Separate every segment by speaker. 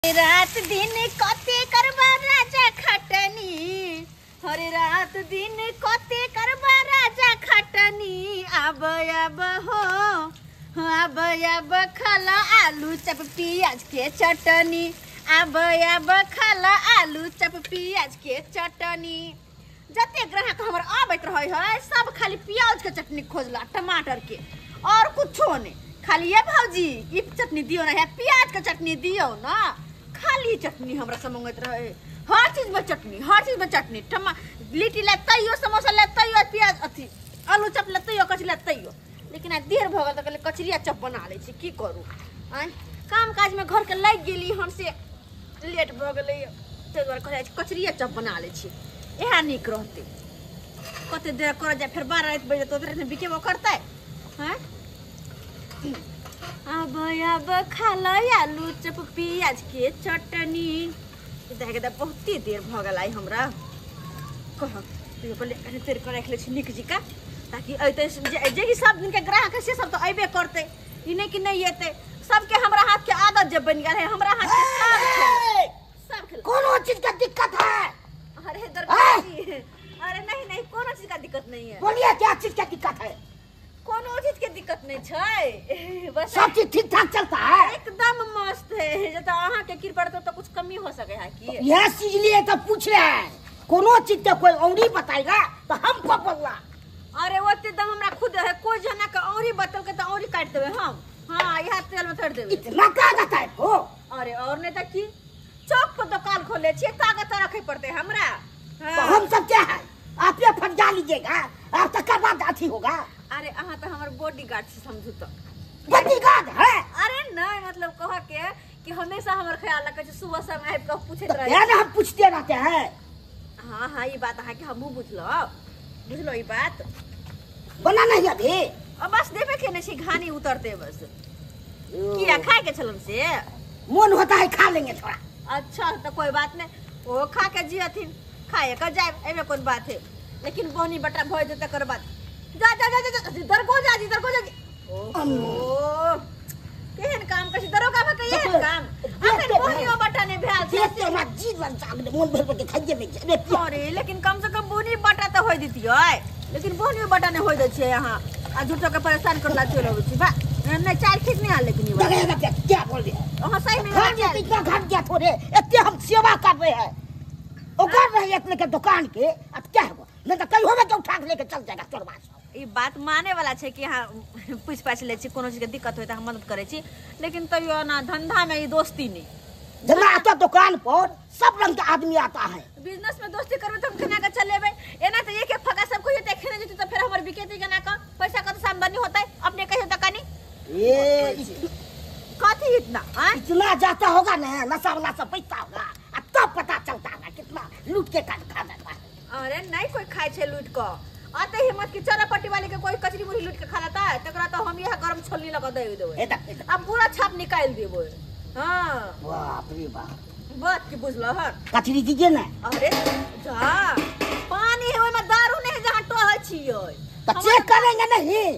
Speaker 1: रात दिन कते करबा राजा खटनी, हरे रात दिन कते करबा राजा खटनी। अब हो अब खाला आलू चप पियाज के चटनी। अब खाला आलू चप पियाज के चटनी। जते ग्राहक हमर आबत रहे है सब खाली प्याज के चटनी खोजला, टमाटर के और कुछो नहीं। खाली ये भौजी ई चटनी दियो ना, प्याज के चटनी दियो ना। खाली चटनी हमरा से मंगत रहे, हर चीज में चटनी, हर चीज में चटनी। लिट्टी लेतैयो, समोसा लेतैयो, प्याज अथी आलू चप लेतैयो, कचरी लेतैयो। लेकिन आज देर भ गेल त कहले कचरिया चप बना ले छी, की करू। काम काज में घर के लग गेली, हमसे लेट भ गेलै ते द्वारा कहै छी कचरिया चप बना ले छी, एहा नीक रहते। कते देर कर जाए, फिर 12 बजे तो में बिकेबो करतै। हैं अब खाला आलू चप पियाज के चटनी। देख के बहुत देर भ गेल हमरा। कह तू पहले तेर कर रख ले छी निक जी का, ताकि अइते जे सब दिन के ग्राहक है से सब तो अइबे करते। ई नहीं कि नहीं एते, सबके हमरा हाथ के आदत जब बन गेल है, हमरा हाथ के सब खेल।
Speaker 2: कोनो चीज का दिक्कत है?
Speaker 1: अरे दरबाजी, अरे नहीं कोनो चीज का दिक्कत नहीं है।
Speaker 2: बोलिए क्या चीज का दिक्कत है?
Speaker 1: कोनो चीज के दिक्कत नहीं छै, बस
Speaker 2: सब चीज ठीक ठाक चलता है,
Speaker 1: एकदम मस्त है। जे तो अहाँ के कृपा तो कुछ कमी हो सके है कि
Speaker 2: यह चीज लिए तो पूछ रहे हैं। कोनो चीज का कोई औरी बताएगा तो हमको बोलना।
Speaker 1: अरे वो दम हमरा खुद है, कोई जना के औरी बतल के तो औरी काट देबे हम। हां यह तेल में थड़ देबे।
Speaker 2: इतना कागज है हो?
Speaker 1: अरे और नहीं तो की, चौक पर दुकान खोले छी, कागज रखे पड़ते हमरा।
Speaker 2: तो हम सब क्या है, आप ये फंजा लीजिएगा, आप तक बाद अथी होगा।
Speaker 1: अरे अहाँ तो हमार बॉडीगार्ड से समझू तो।
Speaker 2: बॉडीगार्ड है?
Speaker 1: अरे नहीं मतलब कह के कि हमेशा हमर ख्याल रखे छी, सुबह शाम आबि के पूछत रहे।
Speaker 2: यार हम पूछते रहते हैं।
Speaker 1: हां ये बात है कि हमहू बुझलो ये बात।
Speaker 2: बना नहीं अभी?
Speaker 1: अब बस देबे के नहीं छी, घानी उतरते बस। किया खाए के छलम से
Speaker 2: मन होता है खा लेंगे थोड़ा।
Speaker 1: अच्छा तो कोई बात नहीं, वो खा के जियथिन, खाए का जाए, एमे कोन बात है। लेकिन बोनी बटा भय देते कर बात। जा दरगो जा ओहो केहन काम कछि दरोगा में केहन काम। अखन बोनियो बटा ने भेल छै
Speaker 2: से हमरा जीवन साग मन भर के खाइए में जे।
Speaker 1: अरे लेकिन कम से कम बोनी बटा तो होय दितियै, लेकिन बोनियो बटा ने होय दै छै यहाँ। आ झूठो के परेशान करला चलो छी बा। नहीं चाल ठीक नहीं आ, लेकिन ये
Speaker 2: बात क्या बोल रहे हैं?
Speaker 1: हां सही में
Speaker 2: इतना घट गया थोड़े, इतने हम सेवा कर रहे हैं। ओ कर रहे हैं अपने के दुकान के, अब क्या होगा? नहीं तो कहीं होगा तो उठा के लेके चल जाएगा तोर बात।
Speaker 1: ई बात माने वाला छै कि हां पूछ पाछ ले छी, कोनो चीज के दिक्कत होय त हम मदद करे छी। लेकिन तइयो ना धंधा में ई दोस्ती नहीं।
Speaker 2: जब आता दुकान पर सब रंग के आदमी आता है।
Speaker 1: बिजनेस में दोस्ती करबे त हम केना के चलेबे? एना त एक एक फगा सब कोई देखे नहीं जति त फिर हमर बिकेती केना का? पैसा का तो आमदनी होतै, अपने कहियो त कानी
Speaker 2: ये
Speaker 1: कथी इतना
Speaker 2: इतना जाता होगा ना, नशा वाला सब पैसा होगा, अब तब पता चलता है कितना लूट के खा जाता है।
Speaker 1: अरे नहीं कोई खाए छे लूट क, आते हिम्मत की चरापट्टी वाले के कोई कचरी मुड़ी लूट के खा लेता है, तकरा तो हम यह गरम छोलनी लगा दे देबे। अब पूरा छाप निकाल देबे। हां
Speaker 2: बाप रे बाप,
Speaker 1: बात की बुझलो ह?
Speaker 2: कचरी दीजिए ना।
Speaker 1: अरे जा पानी है ओय में, दारू नहीं है जहां टोहै छियै
Speaker 2: तो चेक करेंगे नहीं?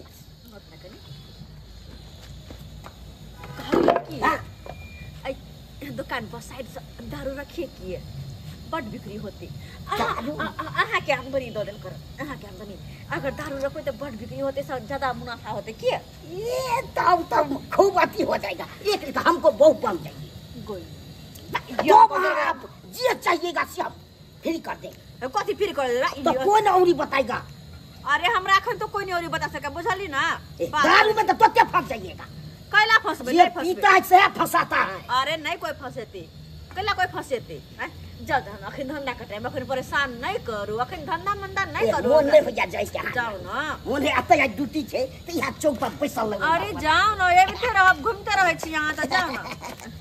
Speaker 1: दुकान पर साइड से दारू रखिए किए बड़ बिक्री होती। अहाँ के आमदनी दो देल कर, अहाँ के आमदनी अगर दारू रखो तो बड़ बिक्री होते, सब ज्यादा मुनाफा होते। किए
Speaker 2: ये तब खूब अति हो जाएगा। एक तो हमको बहुत बन जाएगी
Speaker 1: गोई
Speaker 2: जो आप जे चाहिएगा सब फ्री कर देंगे।
Speaker 1: कथी फिर कर देला?
Speaker 2: तो कोई ना औरी बताएगा।
Speaker 1: अरे हमरा अखन तो कोई नहीं औरी बता सके, बुझली ना?
Speaker 2: दारू में तो क्या फंस जाइएगा?
Speaker 1: कैला फंसबे? नहीं फंसबे,
Speaker 2: पीता है से फंसाता है।
Speaker 1: अरे नहीं कोई फंसेती, कैला कोई फंसेती? जाओ अखन धंधा के टाइम, अखन परेशान नहीं करू, अखन धंधा मंदा नहीं करू।
Speaker 2: मोन नहीं हो जाए क्या?
Speaker 1: जाओ ना,
Speaker 2: मोन है आता है ड्यूटी छे तो यहाँ चौक पर पैसा लगा।
Speaker 1: अरे जाओ ना, एबते रह घूमते रहे छी यहाँ त जाओ ना।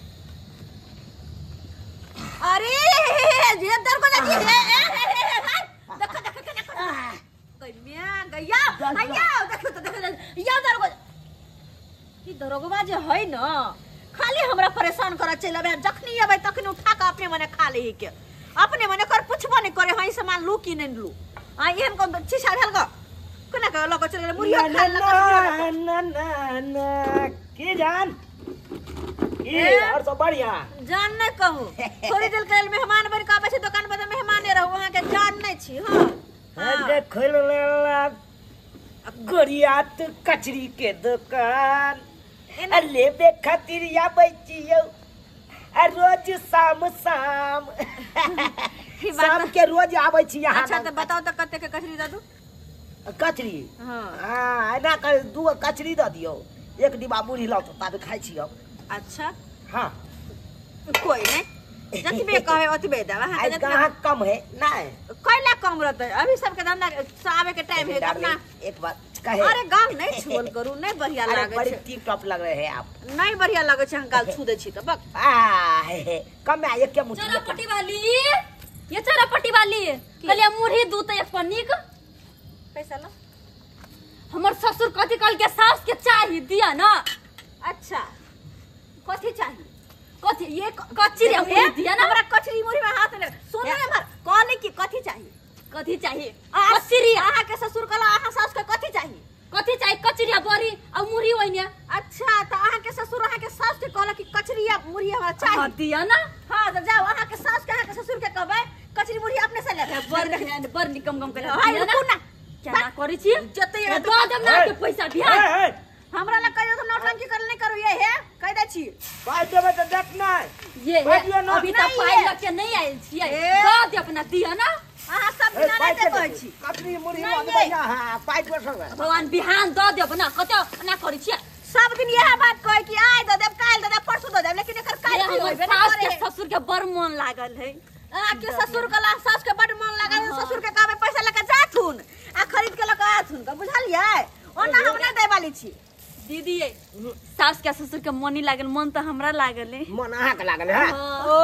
Speaker 1: अरे जे दर को लगी है देख कन्या गया आया देख तो या दर को ई दरोगवा जे है ना, खाली हमरा परेशान कर चलबे। जखनी अबे तखनी उठा के अपने मने खा ले के, अपने मने कर पुछबो नहीं करे हई सामान लू की नहीं लू। आ एहन कोन छिछा भेल ग कोना के लोग चले मुरिया खा
Speaker 2: ना के जान
Speaker 3: और सब बढ़िया
Speaker 1: जान नहीं कहूँ थोड़ी देर के मेहमान बन के आबे छी दुकान पर मेहमाने रहू वहाँ के जान नहीं छी हाँ
Speaker 3: खोल गोरियात कचरी के दुकान लेबे खातिर या बैचियो रोज शाम शाम शाम के रोज आबै छी यहाँ।
Speaker 1: अच्छा तो बताओ तो कते के कचरी दे दू
Speaker 3: कचरी
Speaker 1: हाँ
Speaker 3: एना कर 2 कचरी दे दियो 1 डिब्बा मुरही लाओ तो ताबे खाइ छी।
Speaker 1: अच्छा
Speaker 3: हाँ
Speaker 1: कोई नहीं जतबे कहे ओतबे देबा
Speaker 3: आज कहाँ कम है नहीं
Speaker 1: कैला कम रहते अभी सबके धंधा आवे के टाइम है अपना
Speaker 3: एक बात कहे
Speaker 1: अरे गाल नहीं छोल करू नहीं बढ़िया
Speaker 3: अरे
Speaker 1: लागे
Speaker 3: बड़ी
Speaker 1: छै
Speaker 3: टिप टॉप लग रहे हैं आप
Speaker 1: नहीं बढ़िया लागे छै हम गाल छू दे छी त बक
Speaker 3: हे कम है एक के मुट्ठी
Speaker 4: चरपटी वाली ये चरपटी वाली कहलिए मुरही दूध एक पन्नीक
Speaker 1: पैसा ला
Speaker 4: हमर ससुर कथी कहल के सास के चाहिए दिया ना।
Speaker 1: अच्छा कथी चाहिए
Speaker 4: कथी ये कचरी मुरही दिया ना।
Speaker 1: हमरा कचरी मुरही में हाथ ले सुन रे हमर कहले की कथी चाहिए
Speaker 4: कथी चाहिए
Speaker 1: कचरी अहाँ के ससुर कहला अहाँ सास के कथी चाहिए
Speaker 4: कचरी बड़ी और मुरही ओइने।
Speaker 1: अच्छा तो अहाँ के ससुर अहाँ के सास के कहला कि कचरी या मुरही हमरा चाहिए
Speaker 4: दिया ना।
Speaker 1: हां तो जाओ अहाँ के सास के अहाँ के ससुर के कहबै कचरी मुरही अपने से ले
Speaker 4: बर निकम कम करे
Speaker 1: हाय रुकू ना
Speaker 4: क्या ना करै छी
Speaker 1: जते
Speaker 4: दो दम ना के पैसा दिया
Speaker 1: हमरा ला कहियो तो नौटंकी कर नहीं करू ये है कह दे छी
Speaker 3: पाई देबे त देख नहीं
Speaker 4: ये
Speaker 3: पाइयो ना
Speaker 4: अभी तक पाई लग के नहीं आइल छियै दो दे अपना दिया ना।
Speaker 1: अहाँ सब बिना नहीं दे कहै छी
Speaker 3: कचरी मुरही लगबै ना हां पाई पर सब
Speaker 4: भगवान बिहान दो दे अपना कते ना करै छियै
Speaker 1: सब दिन यह बात कहे कि आइ दे देब काल दे देब परसू दे देब लेकिन एकर काल की होइबे ना
Speaker 4: सास
Speaker 1: करे
Speaker 4: के ससुर के बड़ मन लागल है।
Speaker 1: अहाँ के ससुर कला सास के बड़ मन लागल ससुर के कहबै पैसा लेके जाथुन आ खरीद के लेके आथुन का बुझलियै ओना हम नहीं दे वाली छी
Speaker 4: दीदी सास के ससुर के मन नहीं लागल मन तो हमरा लागल है
Speaker 3: मन अहाँ के लागल है
Speaker 1: ओ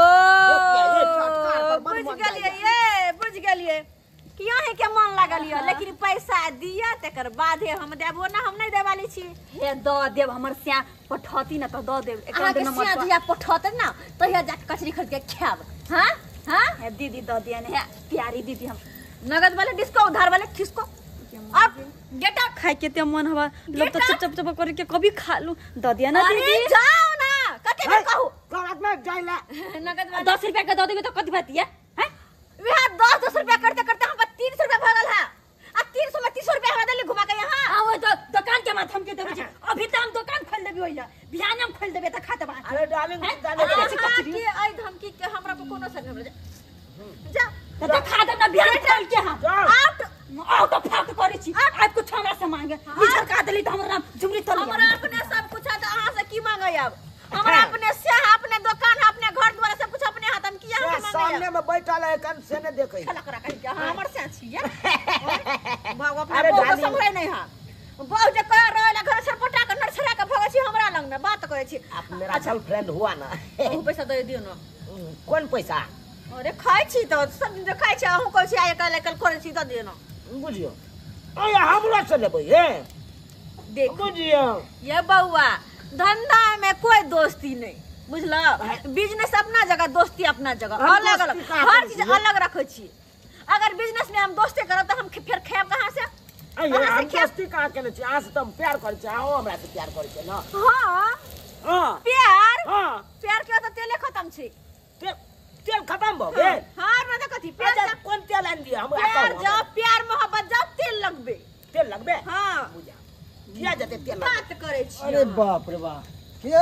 Speaker 1: बुझ गेलियै ये बुझ गेलियै कि अहीं के मन लागल ये लेकिन पैसा दिया तकर बाद हम देबो ना हम नहीं दे वाली छी
Speaker 4: हे दो देव हमर सिया पठौती ना तो दो देव
Speaker 1: अहाँ के सिया दिया पठौते ना तो हे जाके कचरी खरीद के खाब हां हां
Speaker 4: हे दीदी दो दिया ने प्यारी दीदी हम
Speaker 1: नगद वाले डिस्को उधार वाले किसको अब गेट आउट
Speaker 4: खाए के ते मन हवा लोग तो चप चप चप करे के कभी खा लू दो दिया ना
Speaker 1: अरे
Speaker 4: दीदी
Speaker 1: जाओ ना कते में कहू
Speaker 3: गलत में जाइला
Speaker 1: नगद वाले
Speaker 4: 10 रुपया का दो देबे तो कथि बात है हैं
Speaker 1: वहां 10 रुपया करते करते हम 300 रुपया भगल है आ 300 में 300 रुपया हमरा देली घुमा के यहां
Speaker 4: आओ तो दुकान के माध्यम के देबे अभी तो हम दुकान खोल देबे ओइला बिहान हम खोल देबे त खाता बा
Speaker 3: अरे डार्लिंग जाने
Speaker 1: अहाँ के आई धमकी के हमरा पे कोनो सर हमरा जा
Speaker 4: तो खा दे ना बिहान खोल के हम
Speaker 1: आउट
Speaker 4: आउट ऑफ फाट करे छी आज कुछ हमरा से मांगे निचर का देली त हमरा झुमरी तल
Speaker 1: हमरा अपने सब कुछ है तो अहाँ से की मांगे अब हमरा अपने से अपने दुकान अपने घर द्वार सब कुछ अपने हाथ में किया हम
Speaker 3: सामने में बैठल है कन से ने देखै
Speaker 1: खला करा कहि के हमर से छिए बाबू अपने बहुत संभरे नहीं हां बहुत जे कह रहला घर से पटा के नरसरा के भगै छी हमरा लंग में बात करे छी
Speaker 3: आप मेरा चल फ्रेंड हुआ ना
Speaker 1: ओ पैसा दे दियो ना
Speaker 3: कौन पैसा
Speaker 1: अरे खाइ छी तो सब दिन खाइ छी अहू कहै छी आइ काल्हि कल करे छी दे दियो ना
Speaker 3: बुझियो अरे हमरा से लेबै हे
Speaker 1: देख
Speaker 3: बुझियो
Speaker 1: ये बउआ धंधा में कोई दोस्ती नहीं बुझला बिजनेस अपना जगह दोस्ती अपना जगह अलग अलग हर चीज अलग रखे छी अगर बिजनेस में हम दोस्ती करब त हम फिर खाएब कहां से
Speaker 3: अरे हम दोस्ती कहां केने छी अहाँ से त हम प्यार करै छी अहाँ हमरा से प्यार करै छी ना
Speaker 1: हां
Speaker 3: हां
Speaker 1: प्यार
Speaker 3: हां
Speaker 1: प्यार के तो तेले खत्म छी
Speaker 3: तेल खत्म भ गेल
Speaker 1: हां मतलब कथी प्यार
Speaker 3: कौन तेल आन दिया हम
Speaker 1: प्यार जाओ प्यार मोहब्बत जाओ तेल लगबे
Speaker 3: तेल लगबे
Speaker 1: हां
Speaker 3: बुझा दिया जते तेल
Speaker 1: बात करे छी
Speaker 2: अरे बाप रे बाप के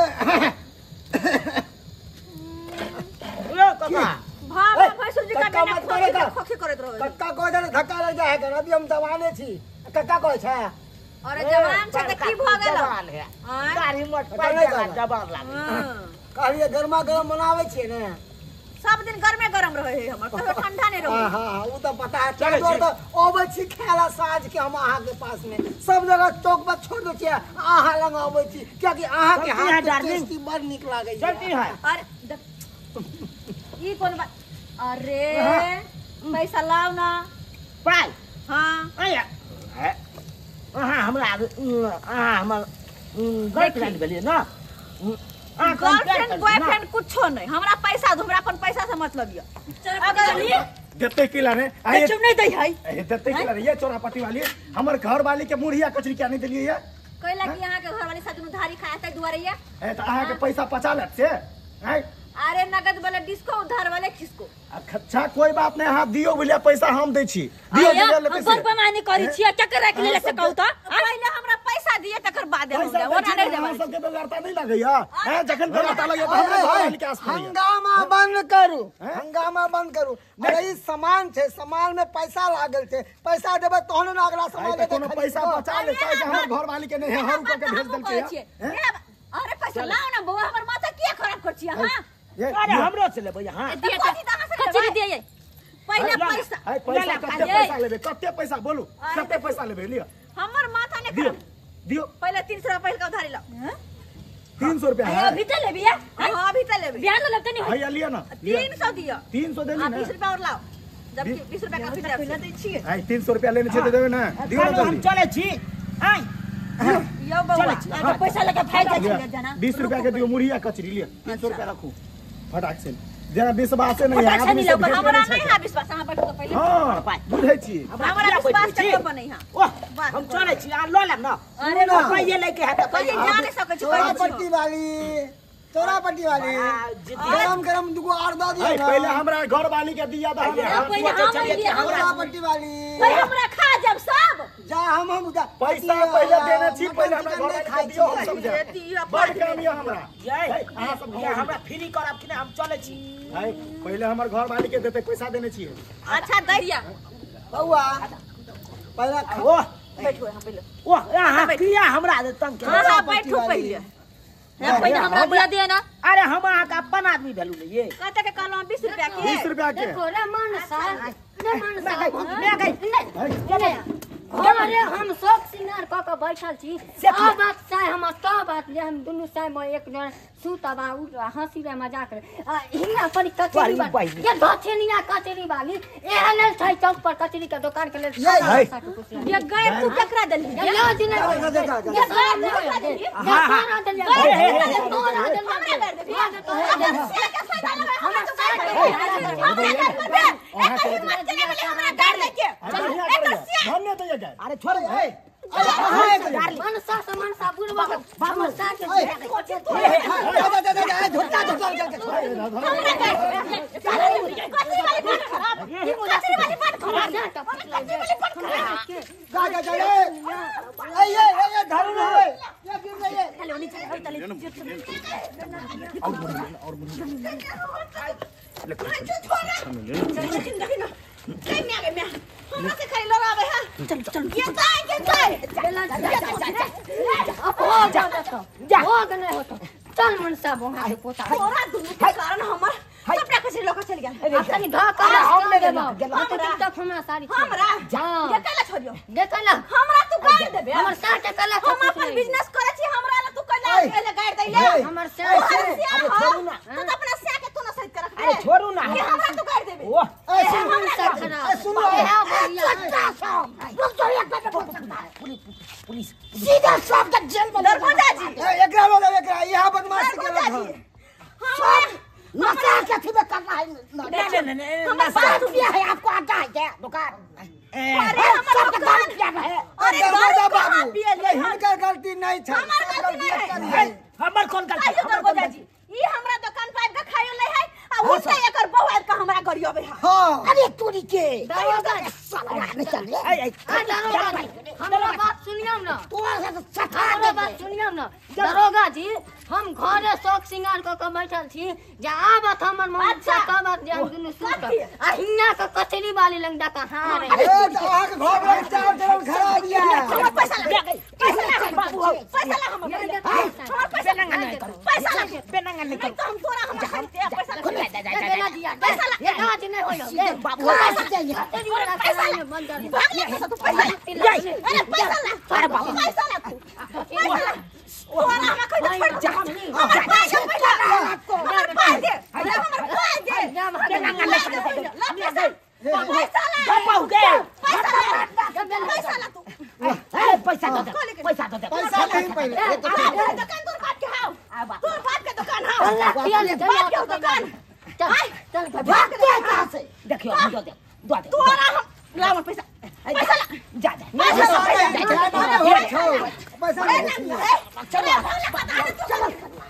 Speaker 3: लो काका
Speaker 1: भाई भैंसुर जी का
Speaker 3: कक्का
Speaker 1: मैंने
Speaker 3: मत करे का।
Speaker 1: खोखी करत रहो
Speaker 3: कक्का को जने धक्का लग जाए कर अभी हम जवाने छी कक्का कहै छै
Speaker 1: अरे जवान छै त की भ गेल
Speaker 3: जवान है
Speaker 1: हां
Speaker 3: गाड़ी मत पाइ जवान लागे
Speaker 2: कहलिए गरमा गरम बनावे छिए ने
Speaker 1: सब दिन गर्मे गरम रहे है हमर कहियो ठंडा नहीं रहे
Speaker 2: हां वो तो पता है चल तो ओबे छी खेला साँझ के हम अहाँ के पास में सब जगह चौक पर छोड़ दे छिए अहाँ लंग आबै छी क्योंकि अहाँ के हाथ के टेस्टी बड़ निक लागे
Speaker 3: चलती है
Speaker 1: अरे ई कोन बात अरे पैसा लाओ ना
Speaker 3: पाइ
Speaker 1: हां
Speaker 3: आया अहाँ हमरा अहाँ हमर गर्लफ्रेंड भेलिए ना
Speaker 1: गर्लफ्रेंड बॉयफ्रेंड कुछो नहीं हमरा पैसा दो हमरा अपन पैसा से मतलब ये अगर
Speaker 5: देते किला ने
Speaker 4: चुप नहीं दई है
Speaker 5: देते किला रे ये चोरापट्टी वाली हमर घर वाली के मुड़िया कचरी क्या नहीं दिलिए ये
Speaker 1: कहला कि यहां के घर वाली पैसा दुनु धारी खाए त दुआरे या
Speaker 5: ए त अहाँ के पैसा पचा लेत से हैं
Speaker 1: अरे नगद वाला डिस्को उधार वाले किसको
Speaker 5: अच्छा कोई बात नहीं हाथ दियो बोलिए पैसा हम दै छी दियो
Speaker 4: आया
Speaker 5: ले
Speaker 4: हम कोई बेमानी करी छियै केकर राख ले से कहू त
Speaker 1: पहले हमरा पैसा दिए तकर बाद हम दे ओना नहीं देबै
Speaker 5: सबके तो लड़ता नहीं लगैया हैं जखन पे लड़ता लगैया त हमरा घर वाली के आस पड़ैया
Speaker 2: हंगामा बंद करू हंगामा बंद करू अरे ई सामान छे सामान में पैसा लागल छे पैसा देबे तहन ना अगला सामान दे
Speaker 5: कोनो पैसा बचा ले चाहे हमर घर वाली के नहीं हर ऊपर के भेज देलकै
Speaker 1: अरे पैसा लाओ ना बउआ हमर माथा किया खराब कर छियै हां
Speaker 3: अरे हमरो से लेबै हां
Speaker 4: कचरी दिए
Speaker 1: पहले पैसा
Speaker 5: है पैसा कते पैसा लेबे कते पैसा बोलू कते पैसा लेबे लियो
Speaker 1: हमर माथा ने
Speaker 5: दियो दियो
Speaker 1: पहले 300 रुपया पहले का उधारी लो
Speaker 5: 300 रुपया है
Speaker 4: अभी त लेबी है
Speaker 1: हां अभी त लेबे
Speaker 4: ब्याज लेब त नहीं
Speaker 5: भैया लियो ना
Speaker 1: 300 दियो
Speaker 5: 300 दे ली ना
Speaker 1: 20 रुपया और लाओ जबकि 20 रुपया का फिर पहले दे छियै
Speaker 5: है 300 रुपया लेने छे देबे ना दियो ना
Speaker 3: हम
Speaker 5: जल्दी
Speaker 3: चले छी आई
Speaker 1: यो बउआ
Speaker 4: अगर पैसा लेके फाइल जा जाना
Speaker 5: 20 रुपया के दियो मुड़िया कचरी लियो 300 रुपया रखू फटाक से जरा विश्वास नहीं है
Speaker 4: फटाक से नहीं लो,
Speaker 1: हमरा नहीं है विश्वास अहाँ बैठो पहले
Speaker 5: हां बुझै छी
Speaker 1: हमरा विश्वास करके बनै हां
Speaker 3: ओह हम चले छी आ लो लेब ना
Speaker 1: अरे
Speaker 3: पहिले लेके है त
Speaker 1: पहले जाने सकै छी
Speaker 2: चोरा पट्टी वाली गरम गरम दुगो और दो दियो ना
Speaker 5: पहले हमरा घर वाली के दिया था
Speaker 4: पहले हम लिए
Speaker 2: चोरा पट्टी वाली
Speaker 1: भाई हमरा खा जब सब
Speaker 2: जा हम
Speaker 5: पैसा पहले देने छी पहले हमरा घर वाली के दियो हम सब जा बड़ काम ये हमरा
Speaker 3: ये अहाँ सब हमरा फ्री करब कि हम चले छी
Speaker 5: भाई पहले हमर घर वाली के देते पैसा देने छी
Speaker 1: अच्छा दे दिया
Speaker 2: बउआ पहले
Speaker 3: ओह
Speaker 1: बैठो यहां पहले
Speaker 3: ओह अहाँ किया हमरा तंग के
Speaker 1: हां बैठो पहले
Speaker 4: पहले हमरा दिया दे ना
Speaker 3: अरे हम अहाँ का अपन आदमी भेलू ले ये
Speaker 1: कहते के कहलो 20 रुपया के
Speaker 5: 20 रुपया के
Speaker 4: रे मनसा
Speaker 3: मैं गई
Speaker 4: अरे हम सब सिंगार क के बैठल छी आ बात चाहे हम का बात ले हम दुनु चाहे मैं एक जन सुतबा उठ हंसी रे मजाक रे हिया पर कचरी वाली ये धछनिया कचरी वाली एहन छै चौक पर कचरी के दुकान के ले
Speaker 1: ये गए तू केकरा देली
Speaker 4: ये दिन ये
Speaker 3: अरे छोड़
Speaker 4: मनसा मनसा बुढ़वा मनसा के चल मनसा बोहा पोता
Speaker 1: कारण हमर सबटा कसी लोग चल गया
Speaker 4: तनी धा कर हम ले गेलो तक हमरा सारी
Speaker 1: हमरा
Speaker 4: जा
Speaker 1: ये कला छोड़ियो
Speaker 4: देखला
Speaker 1: हमरा तू गाड़ देबे
Speaker 4: हमर साथ कला
Speaker 1: हम अपन बिजनेस करे छी हमरा ला तू कला ले गाड़ दैले
Speaker 4: हमर से
Speaker 3: अरे छोड़ू ना
Speaker 1: तू तो अपना से के तू ना सहित कर
Speaker 3: अरे छोड़ू ना
Speaker 1: ये हमरा तू गाड़ देबे
Speaker 3: ओह
Speaker 4: मनसा खराब सुनो
Speaker 3: पुलिस
Speaker 1: सीधा सब तक जेल में दरवाजा जी
Speaker 2: एकरा लोग एकरा यहां बदमाश के लोग
Speaker 1: हम
Speaker 2: नशा के थी करना है
Speaker 3: नहीं
Speaker 1: बात
Speaker 2: रुपया है आपको आता है क्या दुकान
Speaker 1: अरे हमर दुकान क्या है अरे
Speaker 2: दरवाजा
Speaker 1: बाबू
Speaker 2: बाबू हिनकर गलती नहीं था
Speaker 1: हमर गलती नहीं
Speaker 3: हमर कौन गलती
Speaker 1: आइयो दरवाजा जी ई हमरा दुकान पर का खाइयो ले है आ उल्टा एकर बौआ का हमरा गरियो बे
Speaker 2: हां
Speaker 3: अरे तोरी के
Speaker 4: दरवाजा
Speaker 3: साला निकल रे
Speaker 4: हमरा बात सुनियौ न हमरा बात सुनियौ न दरोगा जी हम घरे शौक सिंगार क के बैठल छी जे आबत हमर मन से कहबत जे हम दुनु सुत आ हिन्ना के कचरी वाली लंग डका हां रे
Speaker 2: ए तो आग घर में चार तरफ खड़ा दिया
Speaker 1: हमर पैसा ला बाबू पैसा ला हमर पैसा नहीं करो पैसा ला
Speaker 3: बेनंगा निकल
Speaker 1: तो हम तोरा हम खरीदते पैसा ला
Speaker 4: देना दिया पैसा ला ये आज नहीं होयो
Speaker 1: बाबू पैसा चाहिए
Speaker 4: तेरी वाला पैसा ले बंद
Speaker 1: भाग ले तो पैसा अरे पैसा ला अरे बाबू पैसा ला पैसा ला तोरा हम कोई छोड़ जा
Speaker 3: पैसा दे पैसा दे
Speaker 2: पैसा नहीं पहले
Speaker 1: दुकान तोर बात के हां तोर बात के दुकान हां बात के दुकान
Speaker 4: चल
Speaker 1: भाग के कहां से
Speaker 3: देखियो हम दो दे
Speaker 1: तोरा हम लाओ पैसा पैसा ला
Speaker 3: जा जा
Speaker 2: पैसा
Speaker 1: अरे
Speaker 2: नहीं
Speaker 1: ना,
Speaker 2: है।
Speaker 1: चलो चलो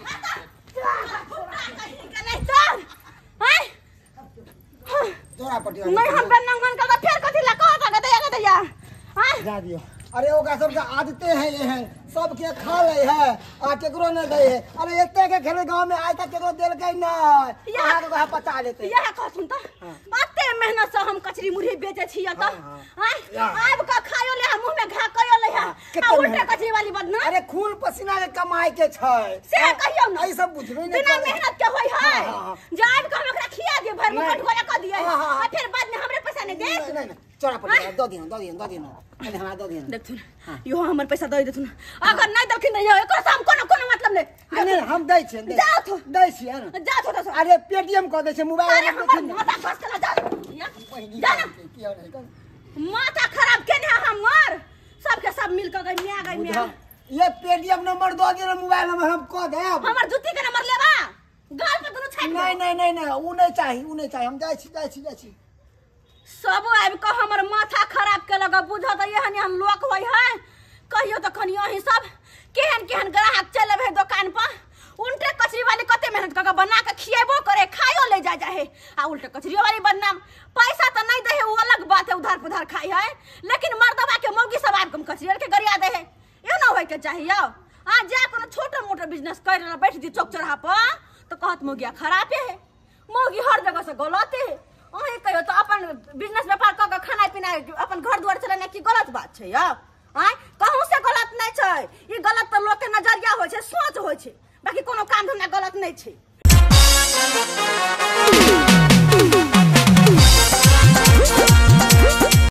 Speaker 2: जोरा पटिया
Speaker 1: मैं हम पे नंगन का फिर कथि ला कहता के दे या हां
Speaker 2: जा दियो। अरे ओका सबके आदतें हैं ये हैं, सब के खा ले है आ केकरो न गए है। अरे एते के खेले गांव में आज तक केकरो देल के ना आहा के कहा पता लेते
Speaker 1: यह कह सुन त अते मेहनत से हम कचरी मुरही बेचे छिया त हां आब का खायो ले मुंह में घा कयो ले आ उल्टे कचरी वाली बदना।
Speaker 2: अरे खून पसीना के कमाई के छै
Speaker 1: से कहियो ना
Speaker 2: ई सब बुझबे नहीं
Speaker 1: बिना मेहनत के होई है जाब का हम ओकरा खिया दे भर मुंह ढोया क दिए आ फिर बाद में हमरे पैसा नहीं दे।
Speaker 2: नहीं चोरा पटिया दो दिन अरे हमरा दो दिन
Speaker 1: देखथुन यो हमर पैसा दे देथुन अगर नहीं दखिन नहीं एकर से हम कोनो मतलब नहीं।
Speaker 2: नहीं हम दै छियै
Speaker 1: जाओ तो
Speaker 2: दै छियै ना
Speaker 1: जा थोड़ा सा
Speaker 2: अरे पेटीएम कर दै छै मोबाइल
Speaker 1: अरे
Speaker 2: में
Speaker 1: हमर
Speaker 2: देखिन
Speaker 1: माथा फस के जा ना माथा खराब केने हमर सबके सब मिल के गई मिया गई मिया
Speaker 2: ये पेटीएम नंबर दो दिन मोबाइल नंबर हम को देब।
Speaker 1: हमर जुत्ती के नंबर लेबा गाल पे दुनु छाप
Speaker 2: नहीं ऊ नहीं चाहिए हम जाइ छी
Speaker 1: सब आबि के हमर माथा खराब के लगा बुझ त एहन हम लोक होई है कहियो त खनी यही सब केहन ग्राहक चले भे दुकान पर उल्टे कचरी वाली कते मेहनत क बना के खिएबो करे खायो ले जा है आ उल्टे कचरी वाली बदनाम पैसा त नहीं दे है वो अलग बात है उधार पुधार खाई है लेकिन मर्दबा के मौगी सब आब कम कचरी के गरिया दे है ये ना होय के चाहिए। आ जा कोनो छोटा मोटा बिजनेस कर रहा बैठ दी चौक चौराहा पर तो कहत मौगिया खराब है मौगी हर जगह से गलत है अहे कहियो तो अपन बिजनेस व्यापार क के खाना पीना अपन घर दुआर चलाने की गलत बात छै या आय कहूं से गलत नहीं छै ई गलत तो लोग के नजरिया होय छै सोच होय छै बाकी कोनो काम धंधा गलत नहीं छै।